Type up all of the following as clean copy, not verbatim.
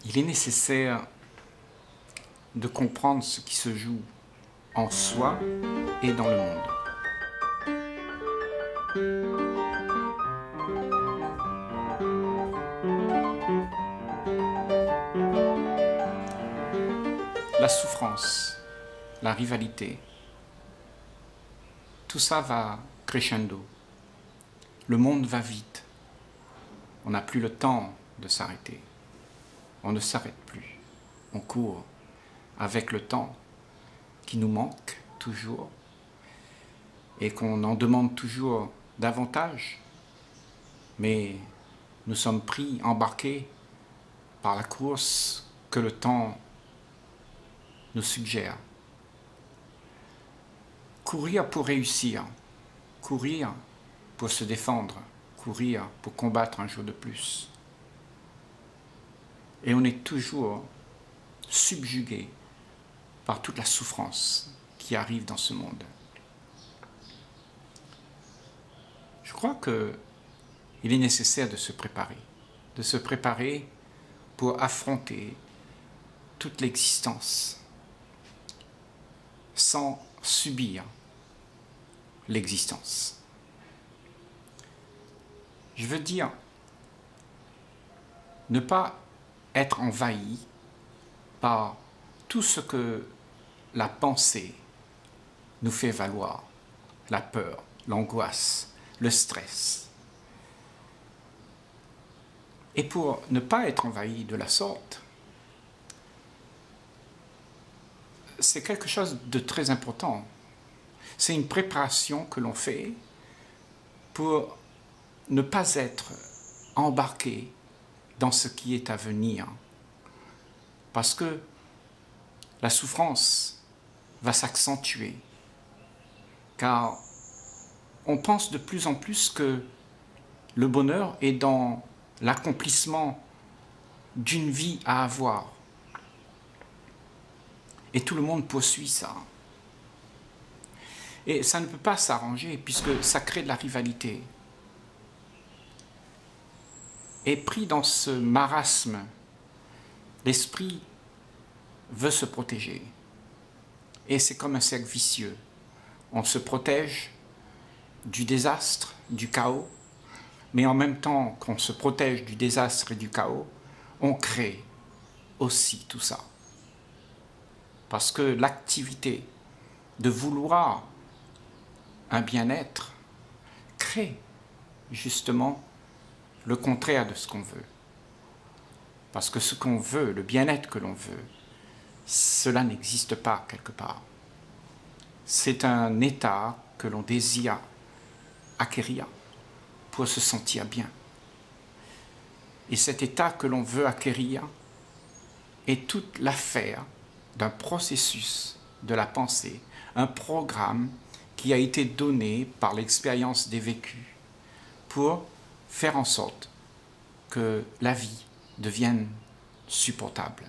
Il est nécessaire de comprendre ce qui se joue en soi et dans le monde. La souffrance, la rivalité, tout ça va crescendo. Le monde va vite. On n'a plus le temps de s'arrêter. On ne s'arrête plus. On court avec le temps qui nous manque toujours et qu'on en demande toujours davantage. Mais nous sommes pris, embarqués par la course que le temps nous suggère. Courir pour réussir, courir pour se défendre, courir pour combattre un jour de plus. Et on est toujours subjugué par toute la souffrance qui arrive dans ce monde. Je crois qu'il est nécessaire de se préparer pour affronter toute l'existence sans subir l'existence. Je veux dire, ne pas être envahi par tout ce que la pensée nous fait valoir, la peur, l'angoisse, le stress. Et pour ne pas être envahi de la sorte, c'est quelque chose de très important. C'est une préparation que l'on fait pour ne pas être embarqué dans ce qui est à venir. Parce que la souffrance va s'accentuer. Car on pense de plus en plus que le bonheur est dans l'accomplissement d'une vie à avoir. Et tout le monde poursuit ça. Et ça ne peut pas s'arranger puisque ça crée de la rivalité. Et pris dans ce marasme, l'esprit veut se protéger. Et c'est comme un cercle vicieux. On se protège du désastre, du chaos, mais en même temps qu'on se protège du désastre et du chaos, on crée aussi tout ça. Parce que l'activité de vouloir un bien-être crée justement le contraire de ce qu'on veut. Parce que ce qu'on veut, le bien-être que l'on veut, cela n'existe pas quelque part. C'est un état que l'on désire acquérir pour se sentir bien. Et cet état que l'on veut acquérir est toute l'affaire d'un processus de la pensée, un programme qui a été donné par l'expérience des vécus pour faire en sorte que la vie devienne supportable.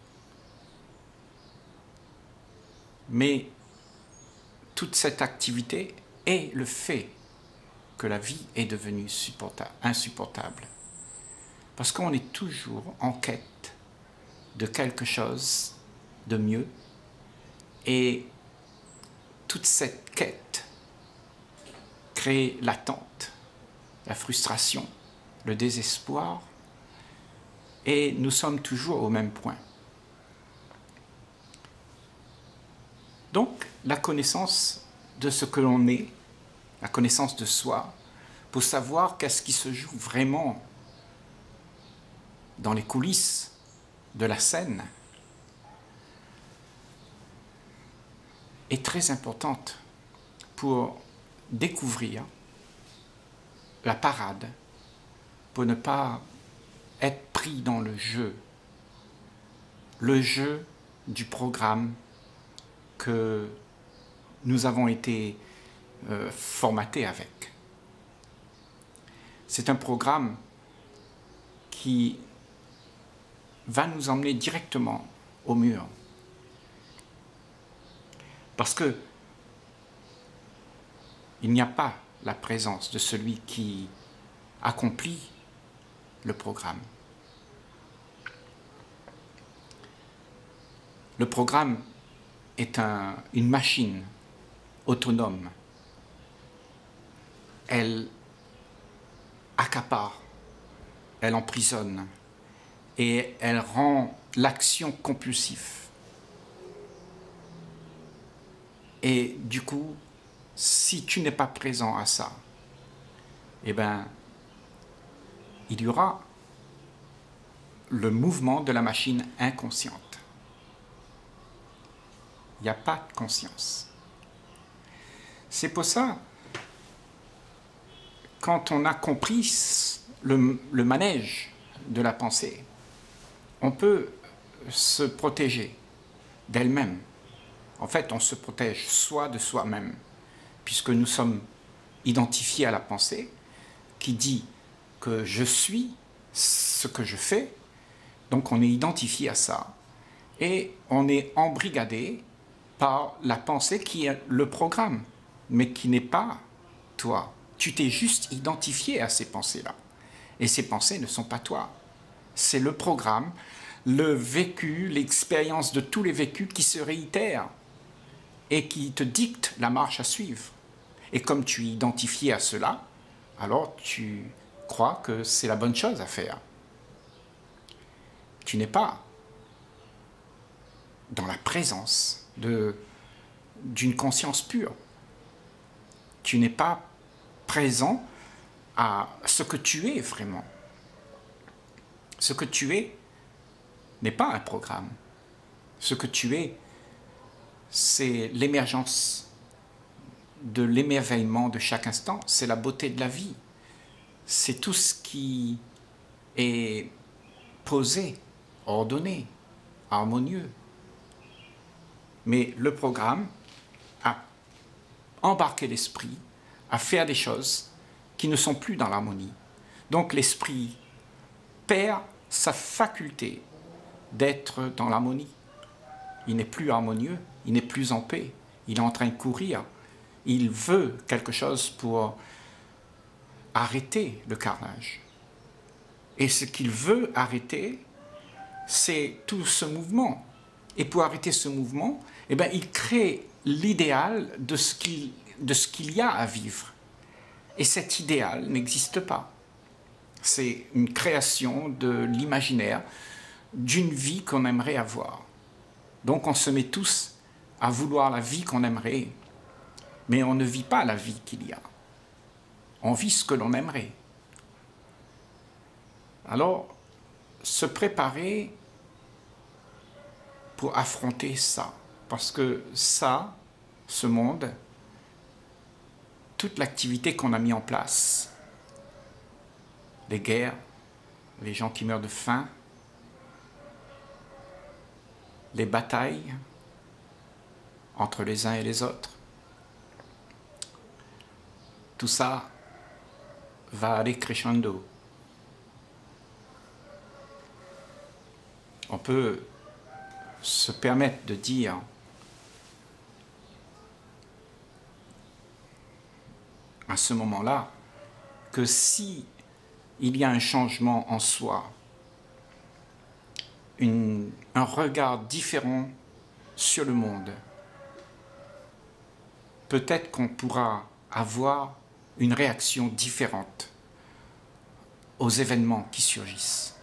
Mais toute cette activité est le fait que la vie est devenue insupportable. Parce qu'on est toujours en quête de quelque chose de mieux. Et toute cette quête crée l'attente, la frustration, le désespoir. Et nous sommes toujours au même point. Donc, la connaissance de ce que l'on est, la connaissance de soi, pour savoir qu'est-ce qui se joue vraiment dans les coulisses de la scène, est très importante pour découvrir la parade, pour ne pas être pris dans le jeu du programme que nous avons été formatés avec. C'est un programme qui va nous emmener directement au mur. Parce que il n'y a pas la présence de celui qui accomplit le programme. Le programme est une machine autonome. Elle accapare, elle emprisonne et elle rend l'action compulsive. Et du coup, si tu n'es pas présent à ça, eh bien, il y aura le mouvement de la machine inconsciente. Il n'y a pas de conscience. C'est pour ça, quand on a compris le manège de la pensée, on peut se protéger d'elle-même. En fait, on se protège soi de soi-même, puisque nous sommes identifiés à la pensée qui dit que je suis ce que je fais, donc on est identifié à ça, et on est embrigadé par la pensée qui est le programme, mais qui n'est pas toi. Tu t'es juste identifié à ces pensées-là, et ces pensées ne sont pas toi. C'est le programme, le vécu, l'expérience de tous les vécus qui se réitèrent et qui te dictent la marche à suivre. Et comme tu es identifié à cela, alors tu crois que c'est la bonne chose à faire. Tu n'es pas dans la présence d'une conscience pure. Tu n'es pas présent à ce que tu es vraiment. Ce que tu es n'est pas un programme. Ce que tu es, c'est l'émergence de l'émerveillement de chaque instant, c'est la beauté de la vie. C'est tout ce qui est posé, ordonné, harmonieux. Mais le programme a embarqué l'esprit à faire des choses qui ne sont plus dans l'harmonie. Donc l'esprit perd sa faculté d'être dans l'harmonie. Il n'est plus harmonieux, il n'est plus en paix, il est en train de courir. Il veut quelque chose pour arrêter le carnage. Et ce qu'il veut arrêter, c'est tout ce mouvement. Et pour arrêter ce mouvement, eh bien, il crée l'idéal de ce qu'il y a à vivre. Et cet idéal n'existe pas. C'est une création de l'imaginaire, d'une vie qu'on aimerait avoir. Donc on se met tous à vouloir la vie qu'on aimerait, mais on ne vit pas la vie qu'il y a. On vit ce que l'on aimerait. Alors, se préparer pour affronter ça, parce que ça, ce monde, toute l'activité qu'on a mis en place, les guerres, les gens qui meurent de faim, les batailles entre les uns et les autres, tout ça va aller crescendo. On peut se permettre de dire à ce moment-là que si il y a un changement en soi, un regard différent sur le monde, peut-être qu'on pourra avoir une réaction différente aux événements qui surgissent.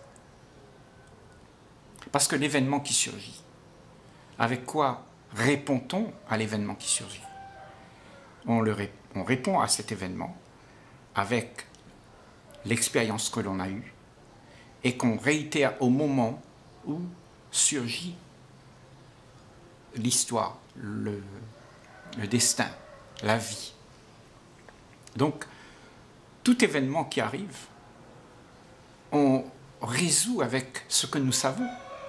Parce que l'événement qui surgit, avec quoi répond-on à l'événement qui surgit? On répond à cet événement avec l'expérience que l'on a eue et qu'on réitère au moment où surgit l'histoire, le destin, la vie. Donc, tout événement qui arrive, on résout avec ce que nous savons.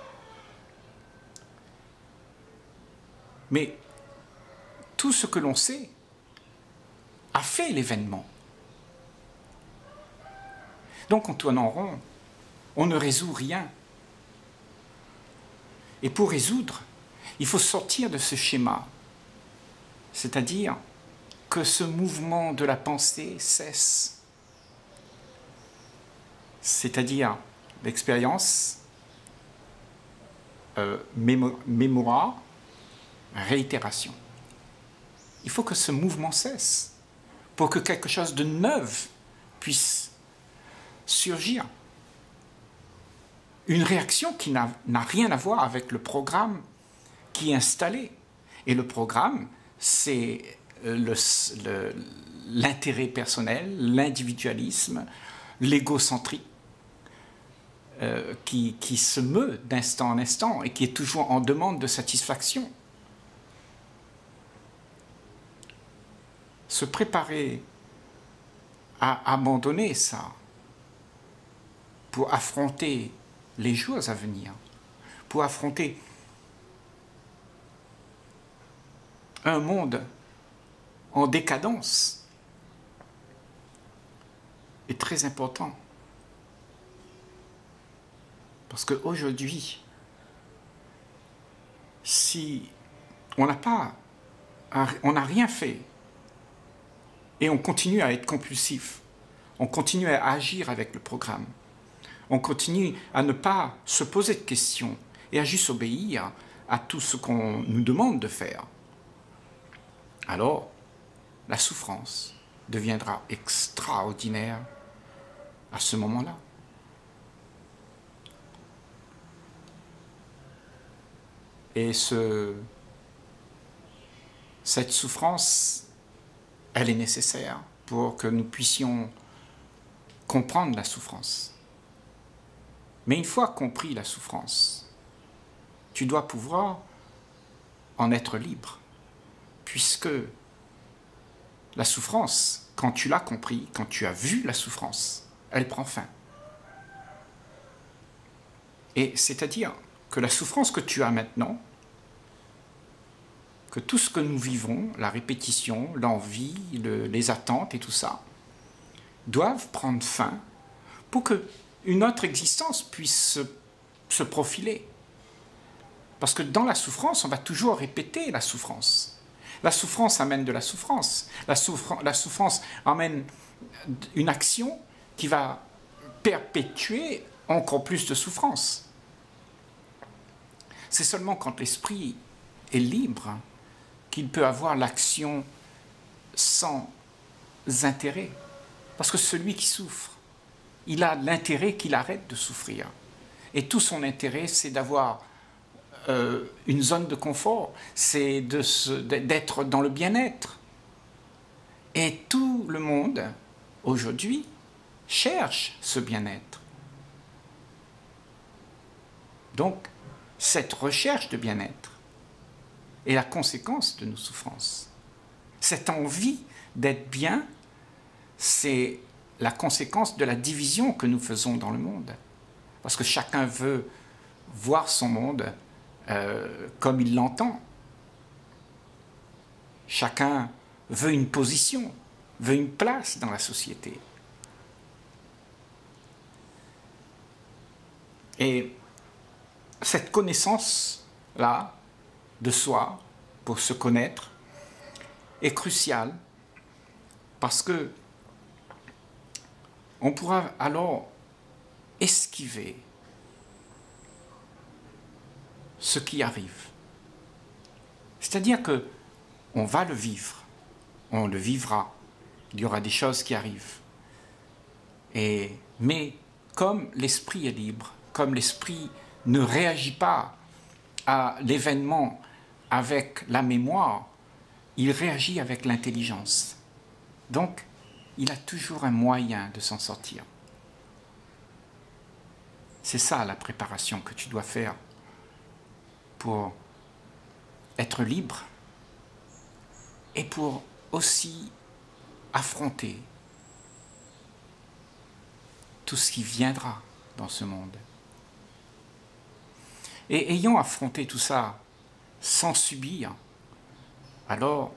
Mais tout ce que l'on sait a fait l'événement. Donc on tourne en rond, on ne résout rien. Et pour résoudre, il faut sortir de ce schéma, c'est-à-dire que ce mouvement de la pensée cesse. C'est-à-dire l'expérience mémoire, réitération. Il faut que ce mouvement cesse pour que quelque chose de neuf puisse surgir. Une réaction qui n'a rien à voir avec le programme qui est installé. Et le programme, c'est l'intérêt personnel, l'individualisme, l'égocentrie qui se meut d'instant en instant et qui est toujours en demande de satisfaction. Se préparer à abandonner ça pour affronter les jours à venir, pour affronter un monde en décadence est très important. Parce qu'aujourd'hui, si on n'a rien fait et on continue à être compulsif, on continue à agir avec le programme, on continue à ne pas se poser de questions et à juste obéir à tout ce qu'on nous demande de faire, alors la souffrance deviendra extraordinaire à ce moment-là. Et cette souffrance, elle est nécessaire pour que nous puissions comprendre la souffrance. Mais une fois compris la souffrance, tu dois pouvoir en être libre, puisque la souffrance, quand tu l'as compris, quand tu as vu la souffrance, elle prend fin. Et c'est-à-dire que la souffrance que tu as maintenant, que tout ce que nous vivons, la répétition, l'envie, les attentes et tout ça, doivent prendre fin pour qu'une autre existence puisse se profiler. Parce que dans la souffrance, on va toujours répéter la souffrance. La souffrance amène de la souffrance. La souffrance amène une action qui va perpétuer encore plus de souffrance. C'est seulement quand l'esprit est libre qu'il peut avoir l'action sans intérêt. Parce que celui qui souffre, il a l'intérêt qu'il arrête de souffrir. Et tout son intérêt, c'est d'avoir une zone de confort, c'est d'être dans le bien-être. Et tout le monde, aujourd'hui, cherche ce bien-être. Donc, cette recherche de bien-être est la conséquence de nos souffrances. Cette envie d'être bien, c'est la conséquence de la division que nous faisons dans le monde. Parce que chacun veut voir son monde comme il l'entend. Chacun veut une position, veut une place dans la société. Et cette connaissance-là de soi, pour se connaître, est cruciale parce que on pourra alors esquiver ce qui arrive. C'est-à-dire que on va le vivre, on le vivra, il y aura des choses qui arrivent. Mais comme l'esprit est libre, comme l'esprit ne réagit pas à l'événement avec la mémoire, il réagit avec l'intelligence. Donc, il a toujours un moyen de s'en sortir. C'est ça la préparation que tu dois faire pour être libre et pour aussi affronter tout ce qui viendra dans ce monde. Et ayant affronté tout ça sans subir, alors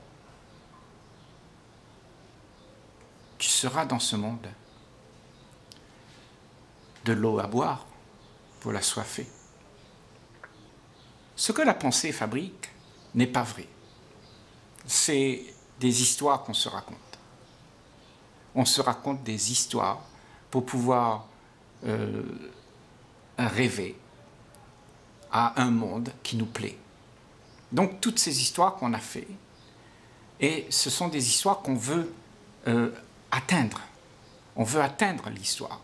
tu seras dans ce monde de l'eau à boire pour la soifée. Ce que la pensée fabrique n'est pas vrai. C'est des histoires qu'on se raconte. On se raconte des histoires pour pouvoir rêver, à un monde qui nous plaît. Donc toutes ces histoires qu'on a fait, et ce sont des histoires qu'on veut atteindre. On veut atteindre l'histoire.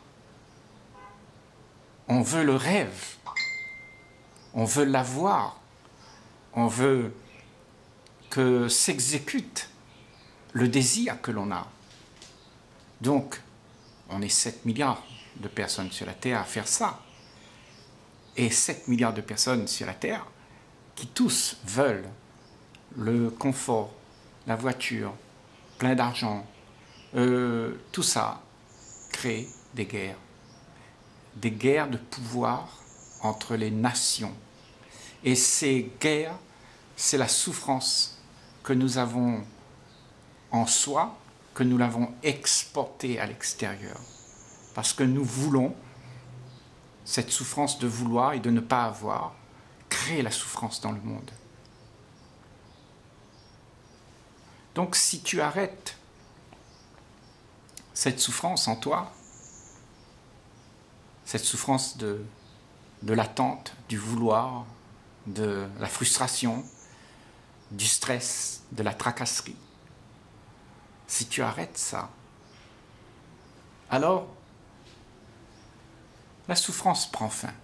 On veut le rêve. On veut l'avoir. On veut que s'exécute le désir que l'on a. Donc, on est 7 milliards de personnes sur la Terre à faire ça. Et 7 milliards de personnes sur la Terre qui tous veulent le confort, la voiture, plein d'argent. Tout ça crée des guerres de pouvoir entre les nations. Et ces guerres, c'est la souffrance que nous avons en soi, que nous l'avons exportée à l'extérieur. Parce que nous voulons, cette souffrance de vouloir et de ne pas avoir, créer la souffrance dans le monde. Donc si tu arrêtes cette souffrance en toi, cette souffrance de l'attente, du vouloir, de la frustration, du stress, de la tracasserie, si tu arrêtes ça, alors la souffrance prend fin.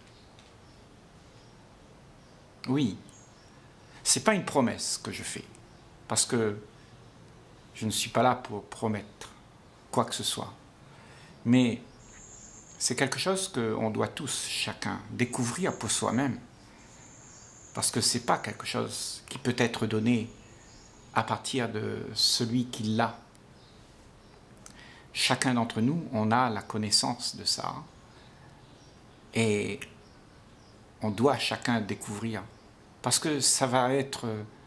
Oui, ce n'est pas une promesse que je fais, parce que je ne suis pas là pour promettre quoi que ce soit. Mais c'est quelque chose qu'on doit tous, chacun, découvrir pour soi-même. Parce que ce n'est pas quelque chose qui peut être donné à partir de celui qui l'a. Chacun d'entre nous, on a la connaissance de ça. Et on doit chacun découvrir. Parce que ça va être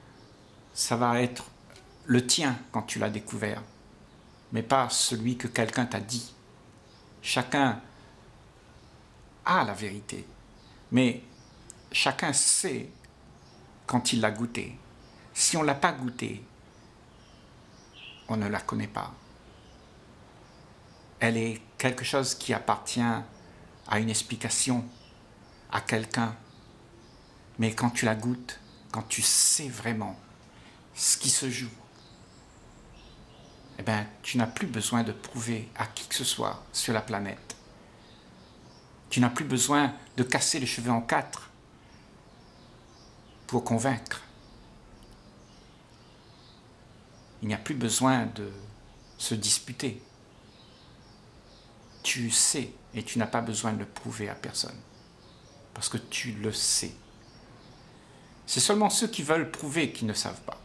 le tien quand tu l'as découvert, mais pas celui que quelqu'un t'a dit. Chacun a la vérité, mais chacun sait quand il l'a goûté. Si on ne l'a pas goûté, on ne la connaît pas. Elle est quelque chose qui appartient à une explication, à quelqu'un. Mais quand tu la goûtes, quand tu sais vraiment ce qui se joue, eh bien, tu n'as plus besoin de prouver à qui que ce soit sur la planète. Tu n'as plus besoin de casser les cheveux en quatre pour convaincre. Il n'y a plus besoin de se disputer. Tu sais et tu n'as pas besoin de le prouver à personne. Parce que tu le sais. C'est seulement ceux qui veulent prouver qui ne savent pas.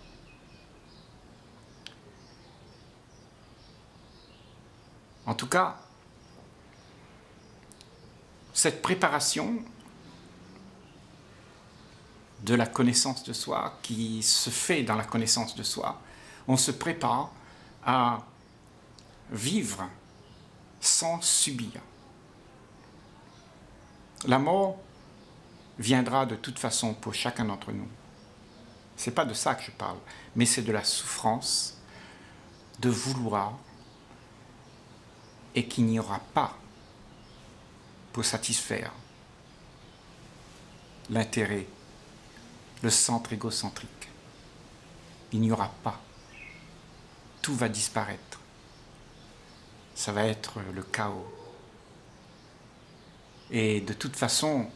En tout cas, cette préparation de la connaissance de soi, qui se fait dans la connaissance de soi, on se prépare à vivre sans subir. La mort viendra de toute façon pour chacun d'entre nous. Ce n'est pas de ça que je parle, mais c'est de la souffrance de vouloir et qu'il n'y aura pas pour satisfaire l'intérêt, le centre égocentrique. Il n'y aura pas. Tout va disparaître. Ça va être le chaos. Et de toute façon,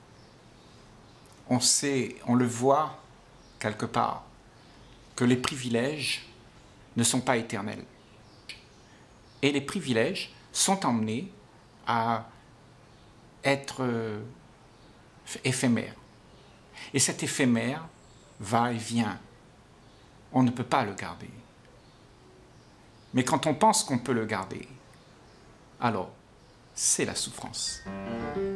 on sait, on le voit quelque part, que les privilèges ne sont pas éternels. Et les privilèges sont emmenés à être éphémères. Et cet éphémère va et vient. On ne peut pas le garder. Mais quand on pense qu'on peut le garder, alors c'est la souffrance.